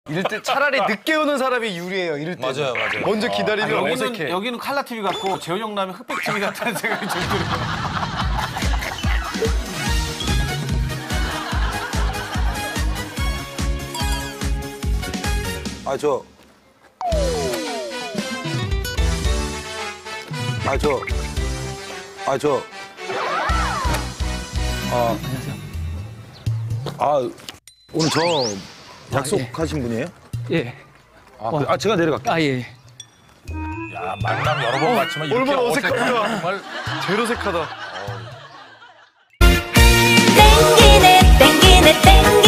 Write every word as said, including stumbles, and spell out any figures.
이럴 때 차라리 늦게 오는 사람이 유리해요. 이럴 때. 맞아요, 맞아요. 먼저 기다리면 아, 여기는, 어색해. 여기는 칼라 티비 같고 재훈 형 나면 흑백 티비 같다는 생각이 좀 들어요. 아, 저. 아, 저. 아, 저. 아. 아, 오늘 저 약속하신 분이에요? 예. 아, 그, 아, 제가 내려갈게요. 아, 예. 야, 만남 여러 번 봤지만 이렇게 얼마나 어색한 어색한가. 정말 제일 어색하다. 땡기네 땡기네 땡